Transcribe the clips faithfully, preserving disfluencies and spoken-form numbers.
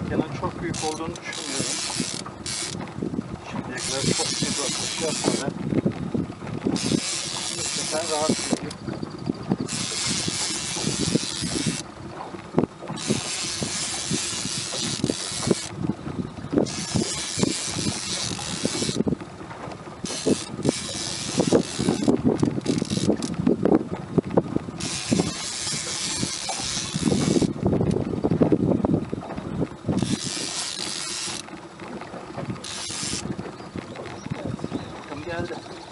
Teknenin çok büyük olduğunu düşünmüyorum. Şimdiye kadar çok büyük atış yapmadı. Gerçekten rahat gidiyor. Geldi.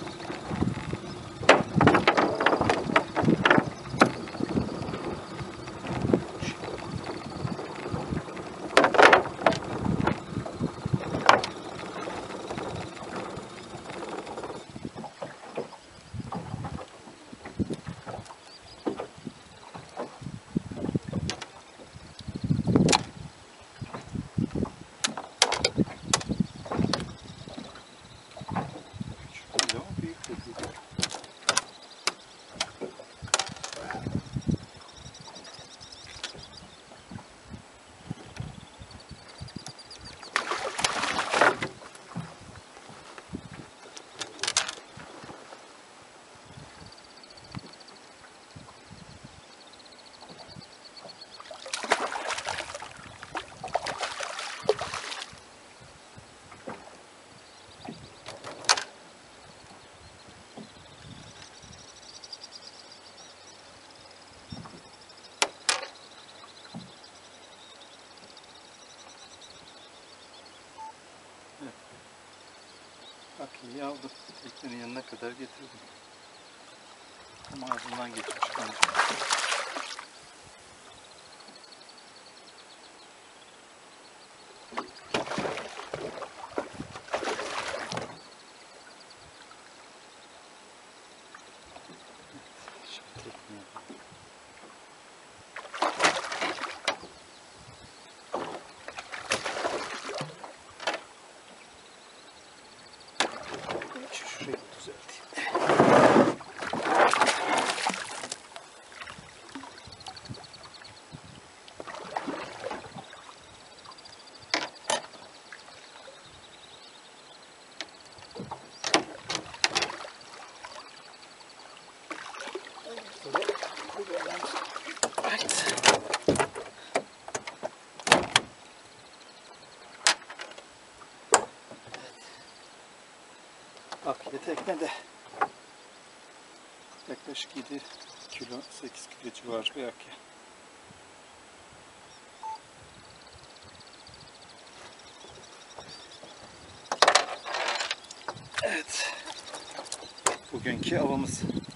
Bak iyi aldım. Teknenin yanına kadar getirdim. Ama ağzından geçmiş bence. Şurayı düzelteyim. Akide tekne de yaklaşık yedi kilo, sekiz kilo civarı bir akya. Evet. Bugünkü avımız.